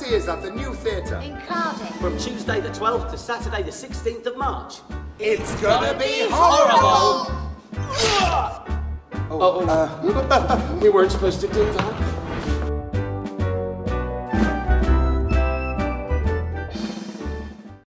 ideas at the new theatre. In Cardiff. From Tuesday the 12th to Saturday the 16th of March. It's gonna be horrible! We weren't supposed to do that.